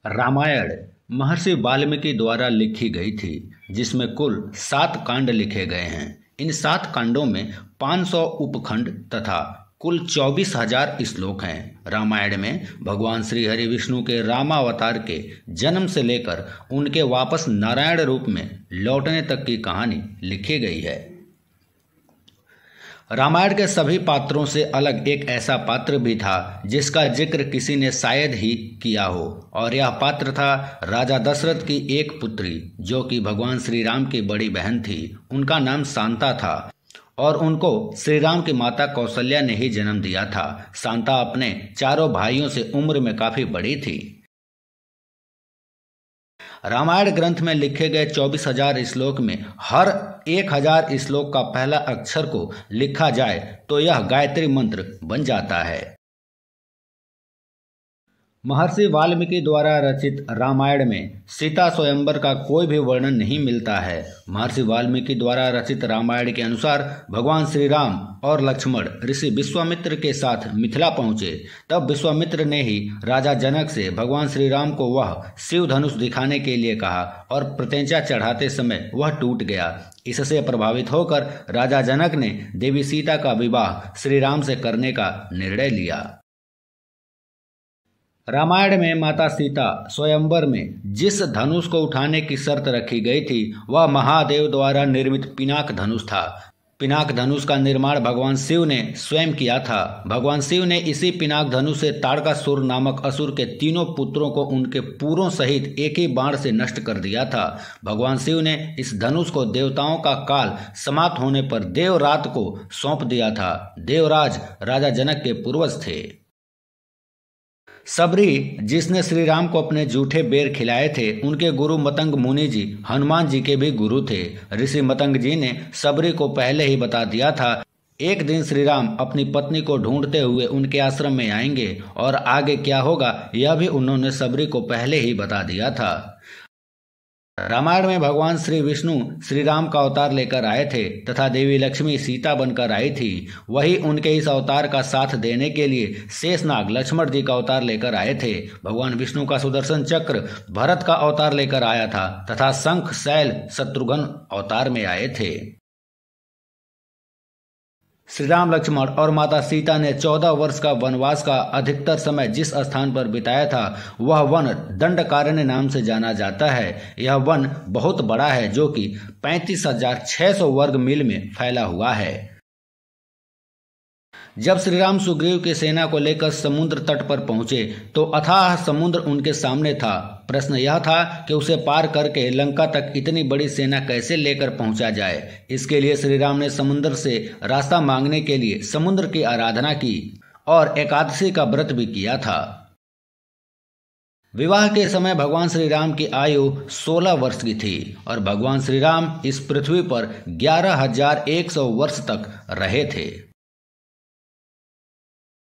रामायण महर्षि वाल्मीकि द्वारा लिखी गई थी, जिसमें कुल 7 कांड लिखे गए हैं। इन 7 कांडों में 500 उपखंड तथा कुल 24,000 श्लोक हैं। रामायण में भगवान श्री हरि विष्णु के रामावतार के जन्म से लेकर उनके वापस नारायण रूप में लौटने तक की कहानी लिखी गई है। रामायण के सभी पात्रों से अलग एक ऐसा पात्र भी था जिसका जिक्र किसी ने शायद ही किया हो, और यह पात्र था राजा दशरथ की एक पुत्री जो कि भगवान श्री राम की बड़ी बहन थी। उनका नाम शांता था और उनको श्री राम की माता कौशल्या ने ही जन्म दिया था। शांता अपने चारों भाइयों से उम्र में काफी बड़ी थी। रामायण ग्रंथ में लिखे गए 24,000 श्लोक में हर 1,000 श्लोक का पहला अक्षर को लिखा जाए तो यह गायत्री मंत्र बन जाता है। महर्षि वाल्मीकि द्वारा रचित रामायण में सीता स्वयंवर का कोई भी वर्णन नहीं मिलता है। महर्षि वाल्मीकि द्वारा रचित रामायण के अनुसार भगवान श्री राम और लक्ष्मण ऋषि विश्वामित्र के साथ मिथिला पहुंचे। तब विश्वामित्र ने ही राजा जनक से भगवान श्री राम को वह शिव धनुष दिखाने के लिए कहा और प्रत्यंचा चढ़ाते समय वह टूट गया। इससे प्रभावित होकर राजा जनक ने देवी सीता का विवाह श्री राम से करने का निर्णय लिया। रामायण में माता सीता स्वयंवर में जिस धनुष को उठाने की शर्त रखी गई थी वह महादेव द्वारा निर्मित पिनाक धनुष था। पिनाक धनुष का निर्माण भगवान शिव ने स्वयं किया था। भगवान शिव ने इसी पिनाक धनुष से ताड़कासुर नामक असुर के तीनों पुत्रों को उनके पूरों सहित एक ही बाण से नष्ट कर दिया था। भगवान शिव ने इस धनुष को देवताओं का काल समाप्त होने पर देवरात को सौंप दिया था। देवराज राजा जनक के पूर्वज थे। सबरी जिसने श्री राम को अपने जूठे बेर खिलाए थे, उनके गुरु मतंग मुनि जी हनुमान जी के भी गुरु थे। ऋषि मतंग जी ने सबरी को पहले ही बता दिया था एक दिन श्री राम अपनी पत्नी को ढूंढते हुए उनके आश्रम में आएंगे और आगे क्या होगा यह भी उन्होंने सबरी को पहले ही बता दिया था। रामायण में भगवान श्री विष्णु श्री राम का अवतार लेकर आए थे तथा देवी लक्ष्मी सीता बनकर आई थी। वही उनके इस अवतार का साथ देने के लिए शेषनाग लक्ष्मण जी का अवतार लेकर आए थे। भगवान विष्णु का सुदर्शन चक्र भरत का अवतार लेकर आया था तथा शंख शैल शत्रुघ्न अवतार में आए थे। श्री राम लक्ष्मण और माता सीता ने 14 वर्ष का वनवास का अधिकतर समय जिस स्थान पर बिताया था वह वन दंडकारण्य नाम से जाना जाता है। यह वन बहुत बड़ा है जो कि 35,600 वर्ग मील में फैला हुआ है। जब श्री राम सुग्रीव की सेना को लेकर समुद्र तट पर पहुंचे तो अथाह समुद्र उनके सामने था। प्रश्न यह था कि उसे पार करके लंका तक इतनी बड़ी सेना कैसे लेकर पहुंचा जाए। इसके लिए श्री राम ने समुद्र से रास्ता मांगने के लिए समुद्र की आराधना की और एकादशी का व्रत भी किया था। विवाह के समय भगवान श्री राम की आयु 16 वर्ष की थी और भगवान श्री राम इस पृथ्वी पर 11,100 वर्ष तक रहे थे।